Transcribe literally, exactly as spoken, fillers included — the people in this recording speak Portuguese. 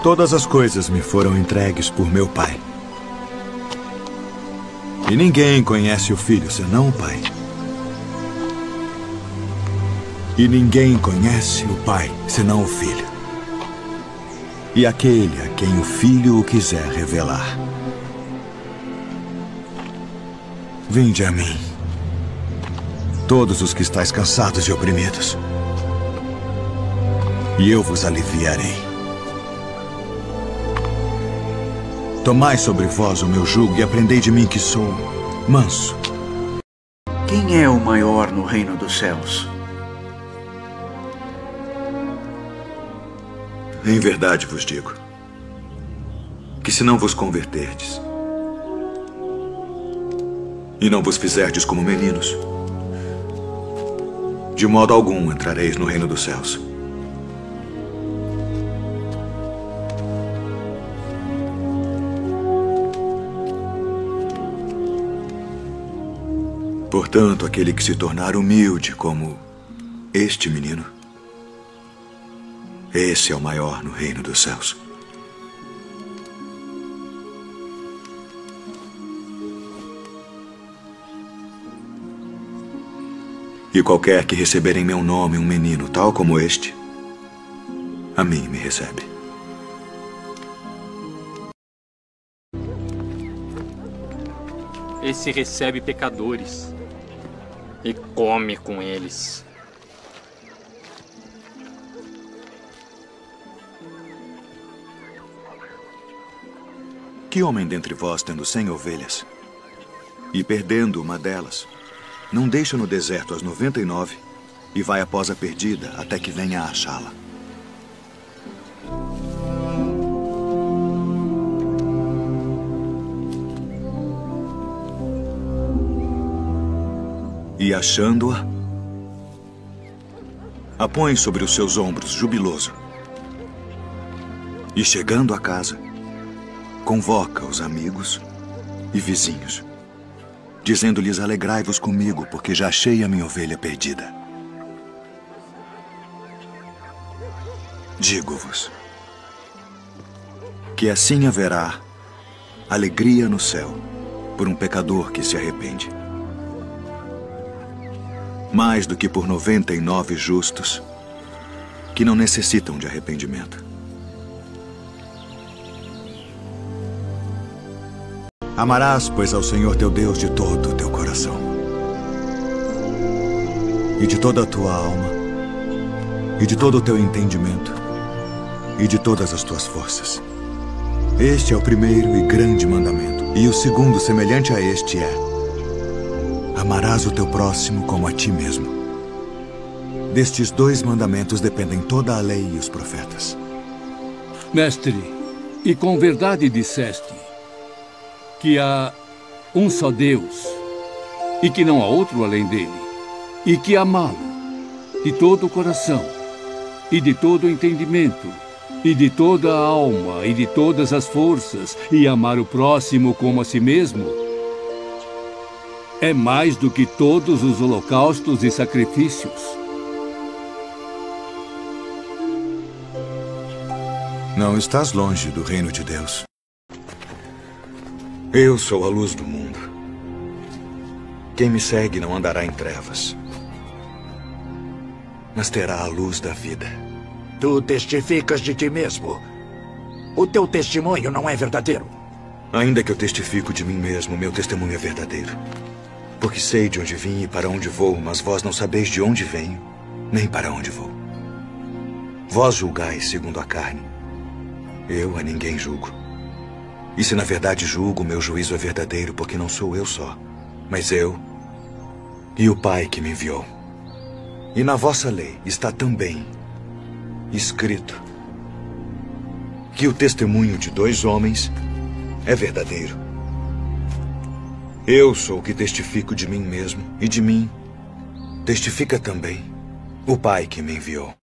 Todas as coisas me foram entregues por meu Pai. E ninguém conhece o Filho senão o Pai. E ninguém conhece o Pai senão o Filho. E aquele a quem o Filho o quiser revelar. Vinde a mim, todos os que estáis cansados e oprimidos, e eu vos aliviarei. Tomai sobre vós o meu jugo e aprendei de mim que sou manso. Quem é o maior no reino dos céus? Em verdade vos digo, que se não vos converterdes, e não vos fizerdes como meninos, de modo algum entrareis no reino dos céus. Portanto, aquele que se tornar humilde como este menino, esse é o maior no reino dos céus. E qualquer que receber em meu nome um menino tal como este, a mim me recebe. Esse recebe pecadores e come com eles. Que homem dentre vós, tendo cem ovelhas, e perdendo uma delas, não deixa no deserto as noventa e nove e vai após a perdida até que venha a achá-la? E achando-a, a põe sobre os seus ombros jubiloso. E chegando a casa, convoca os amigos e vizinhos, dizendo-lhes: alegrai-vos comigo, porque já achei a minha ovelha perdida. Digo-vos que assim haverá alegria no céu por um pecador que se arrepende, mais do que por noventa e nove justos que não necessitam de arrependimento. Amarás, pois, ao Senhor teu Deus de todo o teu coração, e de toda a tua alma, e de todo o teu entendimento, e de todas as tuas forças. Este é o primeiro e grande mandamento. E o segundo, semelhante a este, é: amarás o teu próximo como a ti mesmo. Destes dois mandamentos dependem toda a lei e os profetas. Mestre, e com verdade disseste que há um só Deus, e que não há outro além dele, e que amá-lo de todo o coração, e de todo o entendimento, e de toda a alma, e de todas as forças, e amar o próximo como a si mesmo, é mais do que todos os holocaustos e sacrifícios. Não estás longe do reino de Deus. Eu sou a luz do mundo. Quem me segue não andará em trevas, mas terá a luz da vida. Tu testificas de ti mesmo. O teu testemunho não é verdadeiro. Ainda que eu testifico de mim mesmo, meu testemunho é verdadeiro. Porque sei de onde vim e para onde vou, mas vós não sabeis de onde venho, nem para onde vou. Vós julgais segundo a carne. Eu a ninguém julgo. E se na verdade julgo, meu juízo é verdadeiro, porque não sou eu só, mas eu e o Pai que me enviou. E na vossa lei está também escrito que o testemunho de dois homens é verdadeiro. Eu sou o que testifico de mim mesmo, e de mim testifica também o Pai que me enviou.